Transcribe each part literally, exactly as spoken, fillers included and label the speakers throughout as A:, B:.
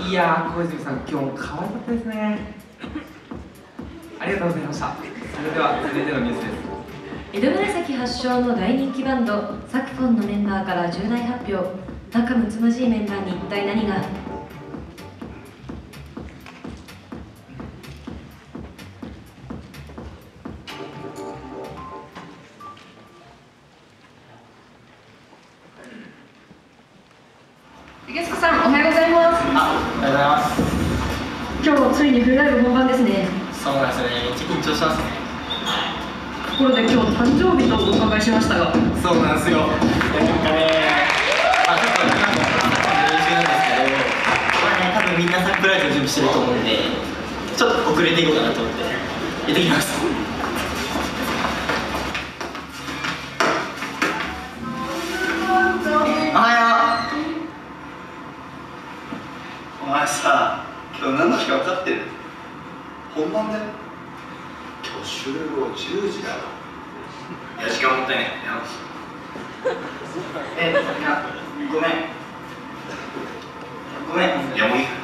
A: いやー、小泉さん、今日も可愛かったですね。ありがとうございました。それでは続いてのニュースです。
B: 江戸紫発祥の大人気バンドサクフォンのメンバーから重大発表。仲睦まじいメンバーに一体何が。池塚さん、おはようございます。
C: あ、おはようございます。
B: 今日ついにフルライブ本番ですね。
C: そうなんですよね。めっちゃ緊張しますね。
B: ところで今日誕生日とお伺いしましたが。
C: そうなんですよ。なんかね、まあちょっと今も練習なんですけど、まあね、多分みんなサプライズを準備してると思うんで、ちょっと遅れていこうかなと思って行ってきます。おはよう。お前さ、今日何の日か分かってる？本番だよ。今日集合じゅうじだろ。いや、時間もったいない。え、いや、ごめん。ごめん。いや、もういい。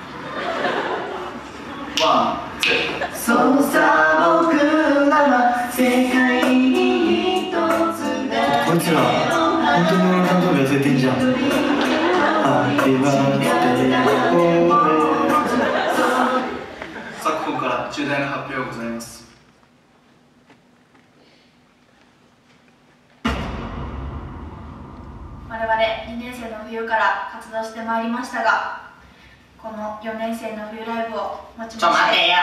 C: ワン、ツー。そうさ、僕らは世界に一つだけ。こいつら、本当に俺の誕生日忘れてんじゃん。ハッピーバースデー。昨今から重大な発表がございます。
D: 我々にねん生の冬から活動してまいりましたが、このよねん生の冬ライブをもちまして。ちょ待てよ。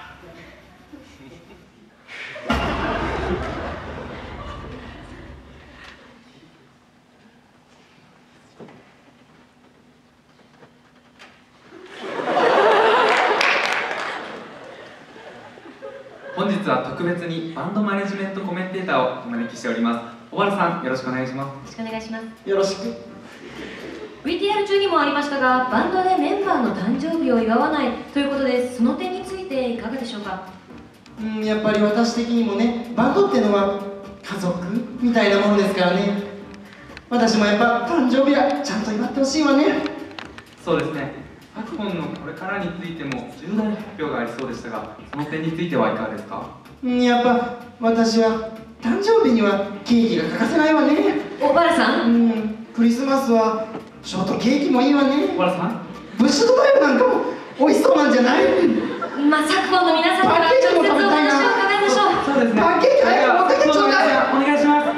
A: 本日は特別にバンドマネジメントコメンテーターをお招きしております。小原さん、よろしくお願いします。
B: よろしくお願いします。
C: よろしく。
B: ブイティーアール 中にもありましたが、バンドでメンバーの誕生日を祝わないということです。その点についていかがでしょうか。
E: うん、やっぱり私的にもね、バンドってのは家族みたいなものですからね。私もやっぱ誕生日はちゃんと祝ってほしいわね。
A: そうですね。昨今のこれからについても重大発表がありそうでしたが、その点についてはいかがですか。
E: うん、やっぱ私は誕生日にはケーキが欠かせないわね。
B: 小原さん、
E: うん、クリスマスはショートケーキもいいわね。
A: 小原さん、
E: ブッシュドマヨなんかも美味しそうなんじゃない？
B: まあ、サクフォンの皆さんから直接お話を伺いましょう。
A: そうですね。
E: パンケーキ早く持ってきてちょうだい。
A: お願いします。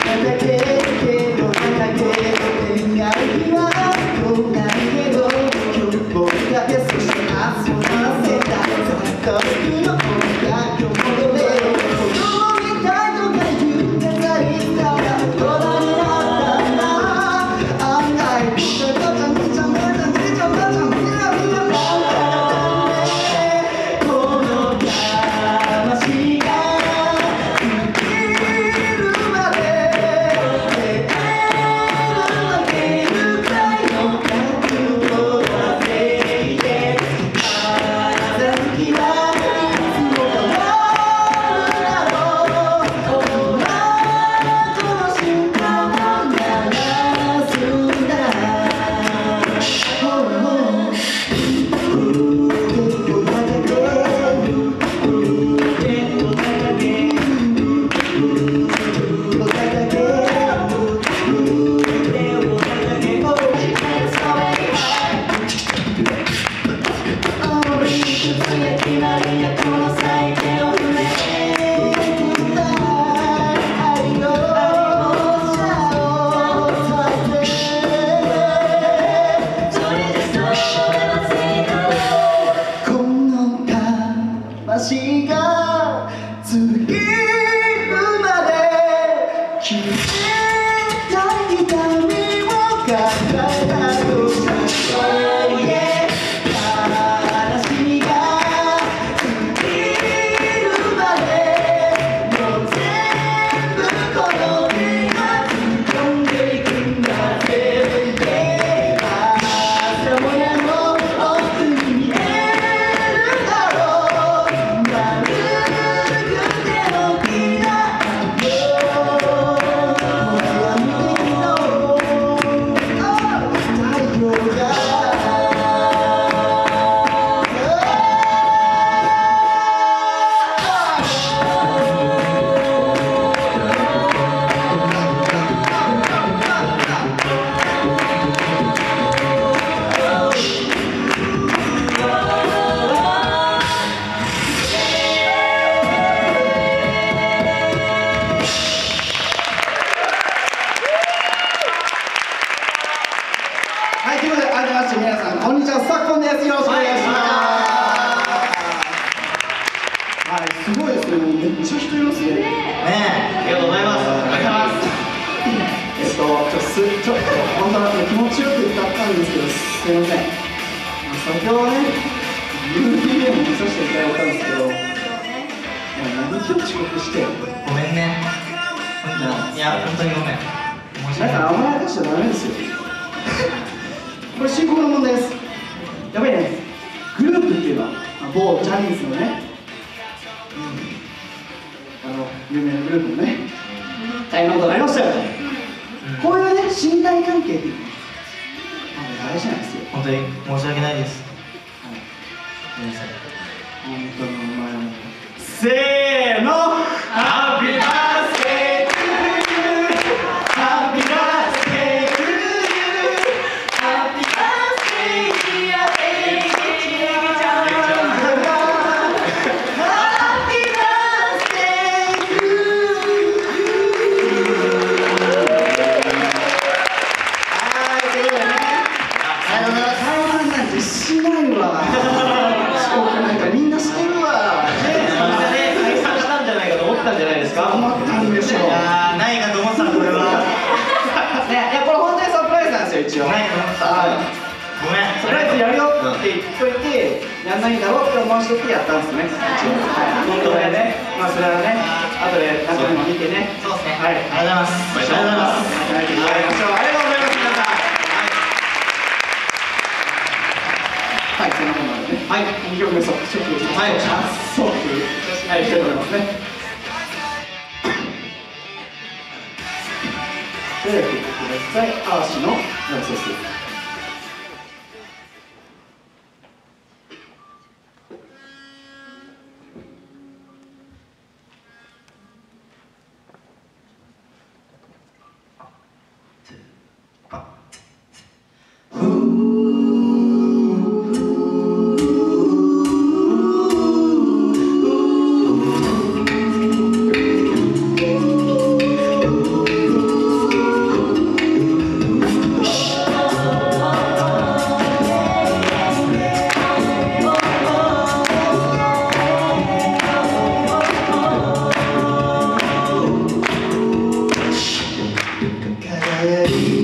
C: 「 輝い